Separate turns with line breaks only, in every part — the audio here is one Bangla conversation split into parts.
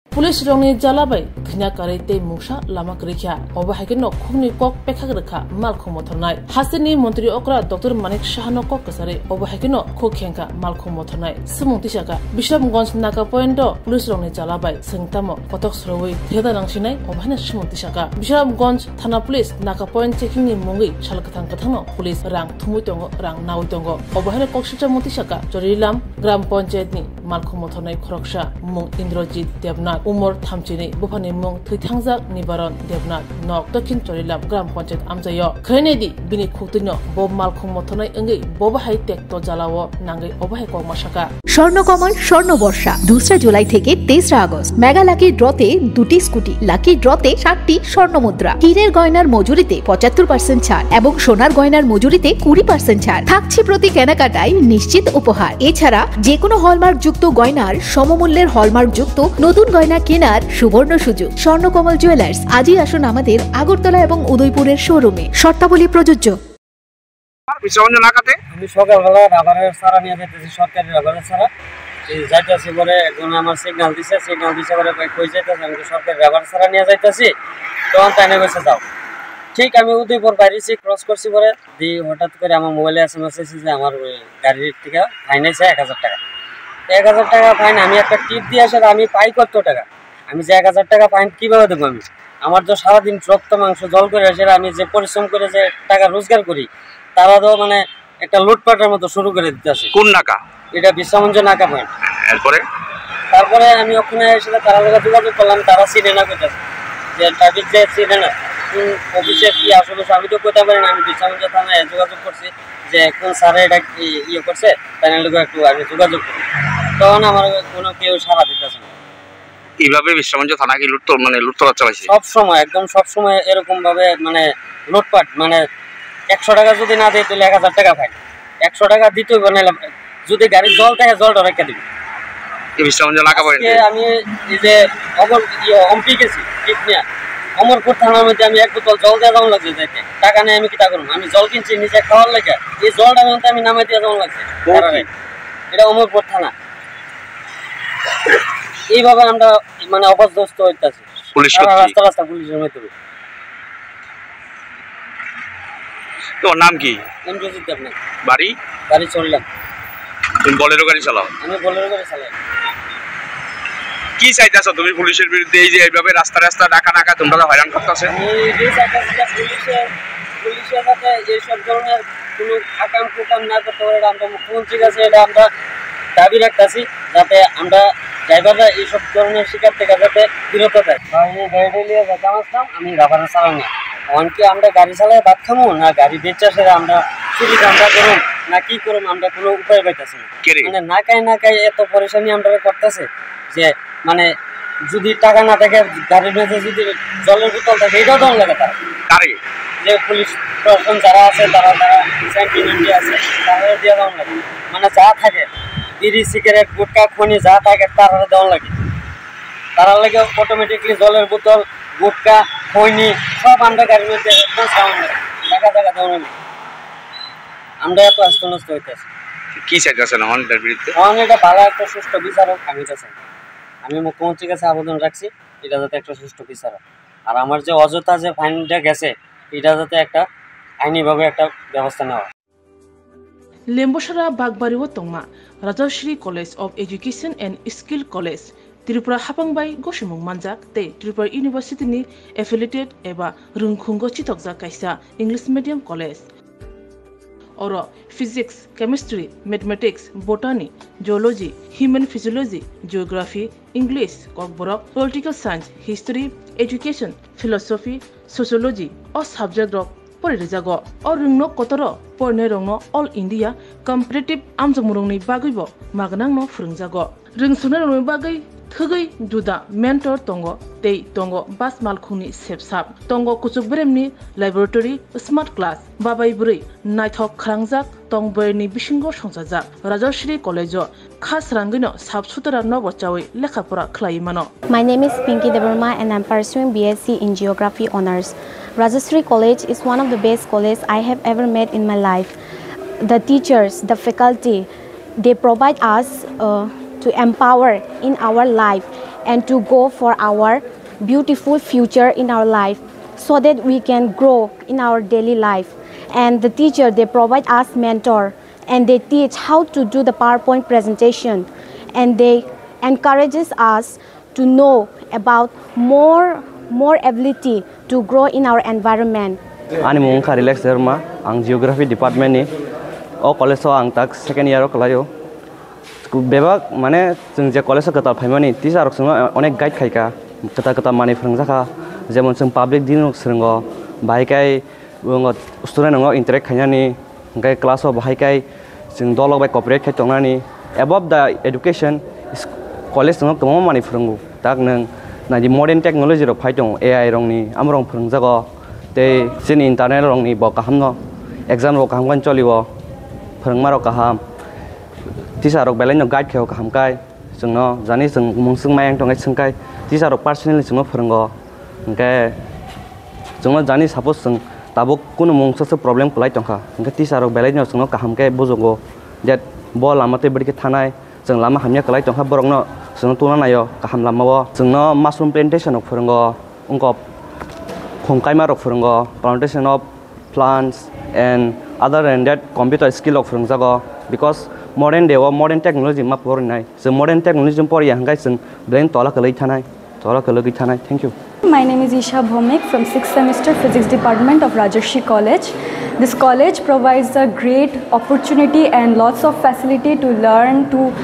Police rongni jalabai khnya karite mungsa lama krikha obahaikeno khungni kok pekhagrikha malkhung mothornai hasini mantri okra Dr. Manik Shahano kok kasare obahaikeno khokhenka malkhung mothornai sumung tisaka Bishamganj naka point police rongni jalabai singtamo kotok sroi theda rangsinai obahna sumung tisaka Bishamganj thana police naka point checking ni mungi chalkathang kathangno police rang thumui tongo rang naui tongo obahna koksita mutisaka Jorilam gram panchayat ni malkhung mothornai khoroksha mung Indrajit Devnath Umar Thamchini Bufani Mung Thuithangjak Nibaron Devnath Nok Dokhin Chorilam Gram Panchayat Amjayo Khainedi Bini Khutino Bob Malkhung Mothonai Engi Boba Hai Tek To Jalawo Nangai Obahe Kok Mashaka
Swarnakamal স্বর্ণবর্ষা 2রা জুলাই থেকে 23রা আগস্ট মেগা লাকি ড্রতে 2টি স্কুটি লাকি ড্রতে 7টি স্বর্ণমুদ্রা হীরের গয়নার মজুরিতে 75% ছাড় এবং সোনার গয়নার মজুরিতে 20% ছাড় থাকছে প্রতি কেনাকাটায় নিশ্চিত উপহার এছাড়া যে কোনো হলমার্ক যুক্ত গয়নার সমমূল্যের হলমার্ক যুক্ত নতুন গয়না কেনার সুবর্ণ সুযোগ স্বর্ণকমল জুয়েলার্স আজই আসুন আমাদের আগরতলা এবং উদয়পুরের শোরুমে শর্তাবলী প্রযোজ্য
আমি সকালবেলা রাবারের সারা নিয়ে যাইতেছি সরকারি রাবারের সারা যাইতেছি পরে একজন আমার সিগন্যাল দিছে পরে কই যাইতেছে আমি সরকারি রাবারের সারা নিয়ে যাইতেছি তখন তাই নেমেছে যাও ঠিক আমি উদয়পুর বাইরেছি ক্রস করছি পরে দি হঠাৎ করে আমার মোবাইলে এসএমএস এসেছে যে আমার গাড়ির থেকে ফাইন আছে 1000 টাকা 1000 টাকা ফাইন আমি একটা টিপ দিয়ে আসে আমি পাই কত টাকা আমি যে 1000 টাকা ফাইন কিভাবে দেবো আমি আমার তো সারাদিন রক্ত মাংস জল করে আসে আমি যে পরিশ্রম করে যে টাকা রোজগার করি তারা তো মানে একটা লুটপাটের মতো শুরু করে দিতেছে
কোন নাকা
এটা বিশ্রামঞ্জ নাকা পয়েন্ট
তারপরে
আমি ওখানে এসে তারা লোক যোগাযোগ করলাম তারা চিনে না করতেছে যে ট্রাফিক যে চিনে না অফিসে কি আসলে আমি তো করতে পারি না আমি বিশ্রামঞ্জ থানায় যোগাযোগ করছি যে কোন স্যারে এটা ইয়ে করছে তাই লোক একটু আমি যোগাযোগ করি তখন আমার কোনো কেউ সাড়া দিতেছে না
এইভাবে বিশ্রামঞ্জ থানা কি লুটতরাজ চালাইছে
একদম সব সময় এরকম ভাবে মানে লুটপাট মানে 100 টাকা যদি না দেয় তাহলে 1000 টাকা ফাইন 100 টাকা দিতে হবে না যদি গাড়ির জল থাকে জলটা রেখে দিবি আমি এই যে অম্পি গেছি অমরপুর থানার মধ্যে আমি এক বোতল জল দিয়ে যাওয়া লাগছে যাইতে টাকা নেই আমি কিটা করবো আমি জল কিনছি নিজে খাওয়ার লেগে এই জলটা মধ্যে আমি নামাই দিয়ে যাওয়া লাগছে এটা অমরপুর থানা এইভাবে আমরা মানে অপদস্থ হইতেছি রাস্তা পুলিশের মধ্যে
তোর নাম কি
ইন্দ্রজিৎ দেবনাথ
বাড়ি
চললাম
তুমি বলেরো গাড়ি চালাও
আমি বলেরো গাড়ি চালাই
কি চাইতেছো তুমি পুলিশের বিরুদ্ধে এই যে এইভাবে রাস্তা ডাকা তোমরা হয়রান করতেছে
আমি এই চাইতেছি যে পুলিশের সাথে এইসব ধরনের কোনো আকাম না করতে পারে আমরা মুখ্যমন্ত্রীর কাছে এটা আমরা দাবি রাখতেছি যাতে আমরা ড্রাইভাররা এইসব ধরনের শিকার থেকে যাতে বিরত থাকে গাড়ি নিয়ে যেতে আসলাম আমি রাবারে চালাই না এমনকি আমরা গাড়ি চালাই ভাত খামো না গাড়ি বেচা সেরে আমরা চুরি ধান্দা করুন না কি করুন আমরা কোনো উপায় পাইতেছি না মানে না খাই এত পরেশানি আমরা করতেছে যে মানে যদি টাকা না থাকে গাড়ির মধ্যে যদি জলের বোতল থাকে এটাও দম লাগে তারা যে পুলিশ প্রশাসন যারা আছে তারা সেন্টিমেন্টি আছে তারা দিয়ে দম লাগে মানে যা থাকে বিড়ি সিগারেট গুটকা খনি যা থাকে তারা দেওয়া লাগে তারা লাগে অটোমেটিকলি জলের বোতল গুটকা খৈনি সব আমরা গাড়ির মধ্যে একদম সাউন্ড দেখা দেওয়া লাগে আমরা এত আস্তনস্ত হইতেছি
কি চাইতেছেন আমাদের বিরুদ্ধে
এটা ভালো একটা সুষ্ঠু বিচারক আমি তো চাই আমি মুখ্যমন্ত্রীর কাছে আবেদন রাখছি এটা যাতে একটা সুষ্ঠু বিচারক আর আমার যে অযথা যে ফাইনটা গেছে এটা যাতে একটা আইনিভাবে একটা ব্যবস্থা নেওয়া
Lembosara Bagbariwo Tongma Rajashri College of Education and Skill College Tripura Hapangbai Goshimung Manjak te Tripura University ni affiliated eba Rungkhungo Chitokja kaisa English medium college Oro physics, chemistry, mathematics, botany, geology, human physiology, geography, English, kokborok, political science, history, education, philosophy, sociology, or subject of Porijago, or Rungno Kotoro, Pornerongno, All India, competitive Amzamurungni Bagibo, Magnangno Frungjago. Ringsunarung Bagai, Thugai, Duda, Mentor Tongo, Tei Tongo, Bas Malkuni, Sepsap, Tongo Kusubremni, Laboratory, Smart Class, Babai Buri, Nighthawk Krangzak, Tongberni Bishingo Shonsazak, Rajashri College, Khas Rangino, Subsutara Novochawi, Lekapura Klaimano.
My name is Pinky Devarma and I'm pursuing BSc in Geography Honours. Rajashri College is one of the best colleges I have ever met in my life. The teachers, the faculty, they provide us to empower in our life and to go for our beautiful future in our life, so that we can grow in our daily life. And the teacher, they provide us mentor, and they teach how to do the PowerPoint presentation, and they encourages us to know about more ability to grow in our environment.
Ani mung ka relax derma ang geography department ni o college so ang tak second year kalayo bebak mane jeng je college ka ta phaimani teacher rok sung onek guide khaika kata mani phrangjaka jemon jeng public din srungo bai kai student ngo interact khainani gai class of bai kai jeng dolok bai cooperate khai tongnani above the education college sung tomo mani phrangu tak nang na di modern technology ro phaitong AI rongni amrong phrangjago te sin internet rongni bo kahamno exam ro kaham kan cholibo phrangma ro kaham teacher rok belai no guide kheo kaham kai jengno jani jeng mungsung mayang tongai sungkai teacher rok personally jengno phrango engke jengno jani suppose jeng tabo kuno mungsa problem kulai tongkha engke teacher rok belai no jengno kaham kai bojogo that bo lamate bidike thanai jeng lama hamya kulai tongkha borokno jengno tuna nayo kaham lamao jengno mushroom plantation rok phrango ungko Hongkai rok phrango plantation of plants and other than that computer skill rok phrangjago because modern day or modern technology ma porinai so modern technology por yang guys brain tola kalai thanai thank you.
My name is Isha Bhomik from 6th semester physics department of Rajarshi College. This college provides a great opportunity and lots of facility to learn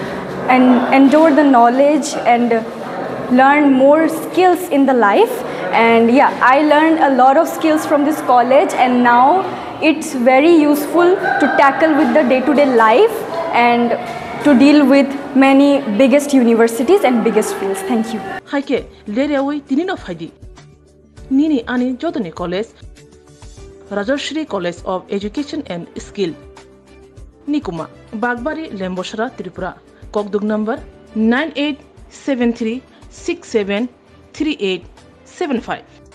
and endure the knowledge and learn more skills in the life. And yeah, I learned a lot of skills from this college, and now it's very useful to tackle with the day-to-day life and to deal with many biggest universities and biggest fields. Thank you.
Haike lerewi tinino faidi nini ani jodoni college Rajarshri College of Education and Skill Nikuma Bagbari Lemboshara Tripura Kokdug number 9873673875